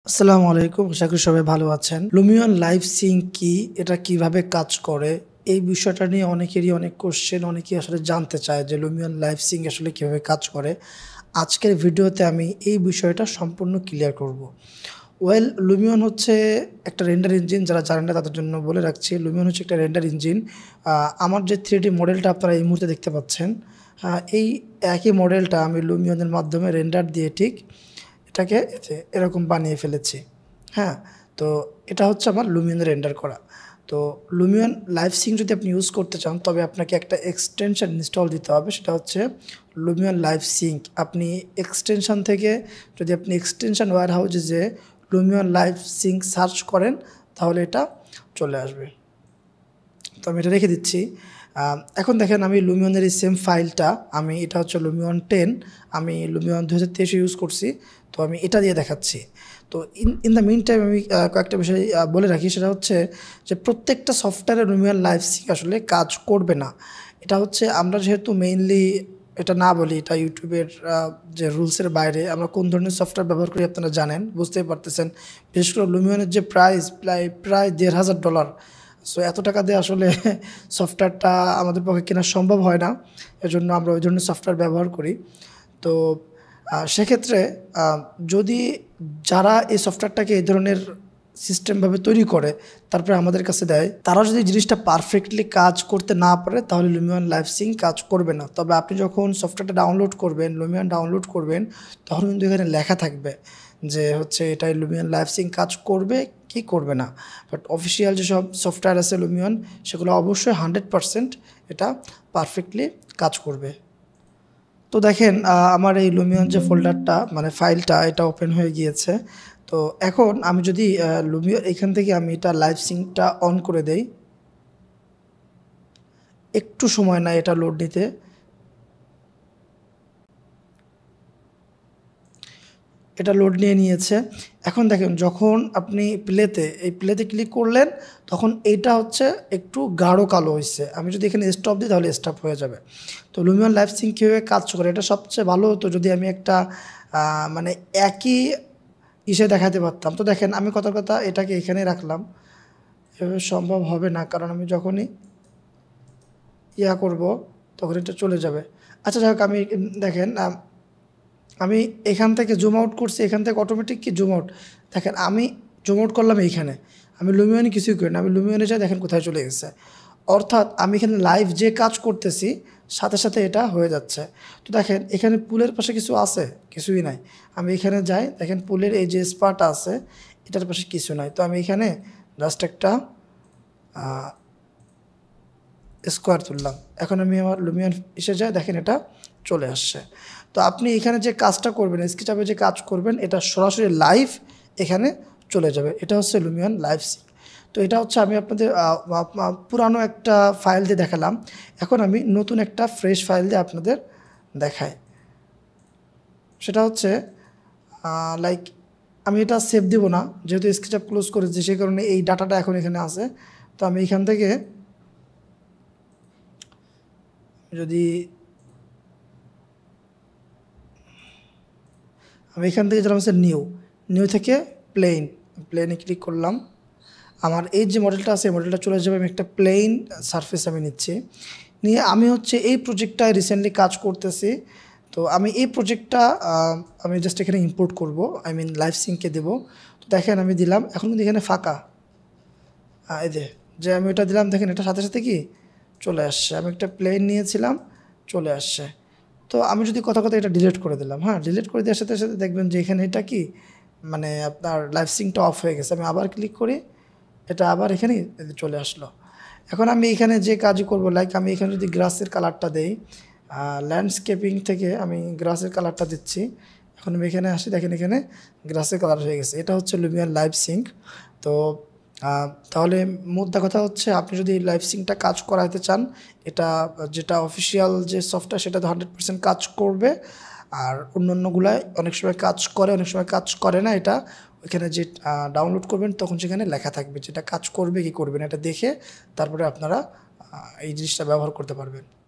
আসসালামু আলাইকুম, আশা করি সবাই ভালো আছেন। লুমিয়ন লাইভ সিঙ্ক কি, এটা কিভাবে কাজ করে, এই বিষয়টা নিয়ে অনেকেরই অনেক কোশ্চেন, অনেকেই আসলে জানতে চায় যে লুমিয়ন লাইভ সিঙ্ক আসলে কিভাবে কাজ করে। আজকের ভিডিওতে আমি এই বিষয়টা সম্পূর্ণ ক্লিয়ার করব। লুমিয়ন হচ্ছে একটা রেন্ডার ইঞ্জিন, যারা জানেন না তাদের জন্য বলে রাখছি। লুমিয়ন হচ্ছে একটা রেন্ডার ইঞ্জিন। আমার যে 3D মডেলটা আপনারা এই মুহূর্তে দেখতে পাচ্ছেন, এই একই মডেলটা আমি লুমিয়নের মাধ্যমে রেন্ডার দিয়ে ঠিক এটাকে এরকম বানিয়ে ফেলেছি। হ্যাঁ, তো এটা হচ্ছে আমার লুমিয়ন রেন্ডার করা। তো লুমিয়ন লাইভ সিঙ্ক যদি আপনি ইউজ করতে চান, তবে আপনাকে একটা এক্সটেনশন ইনস্টল দিতে হবে, সেটা হচ্ছে লুমিয়ন লাইভ সিঙ্ক। আপনি এক্সটেনশন থেকে, যদি আপনি এক্সটেনশন ওয়্যার হাউসে যে লুমিয়ন লাইভ সিঙ্ক সার্চ করেন, তাহলে এটা চলে আসবে। তো আমি এটা রেখে দিচ্ছি। এখন দেখেন, আমি লুমিয়নের এই সেম ফাইলটা, এটা হচ্ছে লুমিয়ন 10, আমি লুমিয়ন 2023 ইউজ করছি। তো আমি এটা দিয়ে দেখাচ্ছি। তো ইন দ্য মিন টাইম আমি কয়েকটা বিষয় বলে রাখি, সেটা হচ্ছে যে প্রত্যেকটা সফটওয়্যারে লুমিয়ন লাইভ সিঙ্ক আসলে কাজ করবে না। এটা হচ্ছে আমরা যেহেতু মেইনলি এটা না বলি, এটা ইউটিউবের যে রুলসের বাইরে। আমরা কোন ধরনের সফটওয়্যার ব্যবহার করি আপনারা জানেন, বুঝতেই পারতেছেন। বিশেষ করে লুমিয়নের যে প্রাইস প্রায় $1,500। সো এত টাকা দিয়ে আসলে সফটওয়্যারটা আমাদের পক্ষে কেনা সম্ভব হয় না। এজন্য আমরা ওই ধরনের সফটওয়্যার ব্যবহার করি। তো সেক্ষেত্রে যদি যারা এই সফটওয়্যারটাকে এই ধরনের সিস্টেমভাবে তৈরি করে তারপরে আমাদের কাছে দেয়, তারা যদি জিনিসটা পারফেক্টলি কাজ করতে না পারে, তাহলে লুমিয়ন লাইভ সিঙ্ক কাজ করবে না। তবে আপনি যখন সফটওয়্যারটা ডাউনলোড করবেন, লুমিয়ন ডাউনলোড করবেন, তখন কিন্তু এখানে লেখা থাকবে যে হচ্ছে এটাই লুমিয়ন লাইভ সিঙ্ক কাজ করবে কি করবে না। বাট অফিসিয়াল যেসব সফটওয়্যার আছে লুমিয়ন, সেগুলো অবশ্যই 100% এটা পারফেক্টলি কাজ করবে। তো দেখেন, আমার এই লুমিয়ন যে ফোল্ডারটা, মানে ফাইলটা, এটা ওপেন হয়ে গিয়েছে। তো এখন আমি যদি লুমিয়ন এখান থেকে আমি এটা লাইভ সিঙ্কটা অন করে দেই, একটু সময় নেয় এটা লোড নিতে। এটা লোড নিয়ে নিয়েছে। এখন দেখেন, যখন আপনি প্লেতে ক্লিক করলেন, তখন এইটা হচ্ছে একটু গাঢ় কালো হয়েছে। আমি যদি এখানে স্টপ দিই, তাহলে স্টপ হয়ে যাবে। তো লুমিয়ন লাইভ সিঙ্ক কীভাবে কাজ করে, এটা সবচেয়ে ভালো হতো যদি আমি একটা মানে একই দেখাতে পারতাম। তো দেখেন, আমি কথা এটাকে এখানে রাখলাম। এভাবে সম্ভব হবে না, কারণ আমি যখনই করব, তখন এটা চলে যাবে। আচ্ছা যাই হোক, আমি দেখেন, আমি এখান থেকে জুম আউট করছি, এখান থেকে অটোমেটিক কি জুম আউট। দেখেন, আমি জুম আউট করলাম এইখানে, আমি লুমিয়নে কিছুই করি না, আমি লুমিয়নে যাই, দেখেন কোথায় চলে গেছে। অর্থাৎ আমি এখানে লাইভ যে কাজ করতেছি, সাথে সাথে এটা হয়ে যাচ্ছে। তো দেখেন, এখানে পুলের পাশে কিছু আছে, কিছুই নাই। আমি এখানে যাই, দেখেন পুলের এই যে স্পাটা আছে, এটার পাশে কিছু নাই। তো আমি এখানে জাস্ট একটা স্কোয়ার তুললাম। এখন আমি আমার লুমিয়ন যাই, দেখেন এটা চলে আসছে। তো আপনি এখানে যে কাজটা করবেন, স্কেচআপে যে কাজ করবেন, এটা সরাসরি লাইভ এখানে চলে যাবে। এটা হচ্ছে লুমিয়ন লাইভ সিঙ্ক। তো এটা হচ্ছে আমি আপনাদের পুরানো একটা ফাইল দিয়ে দেখালাম। এখন আমি নতুন একটা ফ্রেশ ফাইল দিয়ে আপনাদের দেখাই। সেটা হচ্ছে লাইক, আমি এটা সেভ দিব না, যেহেতু স্কেচআপ ক্লোজ করেছি, সেই কারণে এই ডাটাটা এখন এখানে আছে। তো আমি এখান থেকে যদি আমি এখান থেকে যেটা হচ্ছে নিউ থেকে প্লেনে ক্লিক করলাম। আমার এই যে মডেলটা আছে, এই মডেলটা চলে যাবে। আমি একটা প্লেন সারফেস আমি নিচ্ছি, নিয়ে আমি হচ্ছে এই প্রজেক্টটায় রিসেন্টলি কাজ করতেছি। তো আমি এই প্রজেক্টটা আমি জাস্ট এখানে ইম্পোর্ট করব, লাইভ সিঙ্কে দেবো। তো দেখেন আমি দিলাম, এখন কিন্তু এখানে ফাঁকা। এই যে আমি ওটা দিলাম, দেখেন এটা সাথে সাথে কি চলে আসছে। আমি একটা প্লেন নিয়েছিলাম, চলে আসছে। তো আমি যদি কথা এটা ডিলিট করে দিলাম, হ্যাঁ, ডিলিট করে দেওয়ার সাথে সাথে দেখবেন যে এখানে এটা কি, মানে আপনার লাইভ সিঙ্কটা অফ হয়ে গেছে। আমি আবার ক্লিক করি, এটা আবার এখানে চলে আসলো। এখন আমি এখানে যে কাজই করব, লাইক আমি এখানে যদি গ্রাসের কালারটা দেই, ল্যান্ডস্কেপিং থেকে আমি গ্রাসের কালারটা দিচ্ছি। এখন আমি এখানে আসি, দেখেন এখানে গ্রাসের কালার হয়ে গেছে। এটা হচ্ছে লুমিয়ন লাইভ সিঙ্ক। তো তাহলে মোদ্দা কথা হচ্ছে, আপনি যদি লাইভ সিঙ্কটা কাজ করাইতে চান, এটা যেটা অফিসিয়াল যে সফটওয়্যার, সেটা তো 100% কাজ করবে। আর অন্যান্যগুলায় অনেক সময় কাজ করে, অনেক সময় কাজ করে না। এটা ওইখানে যে ডাউনলোড করবেন, তখন সেখানে লেখা থাকবে যেটা কাজ করবে কি করবে না, এটা দেখে তারপরে আপনারা এই জিনিসটা ব্যবহার করতে পারবেন।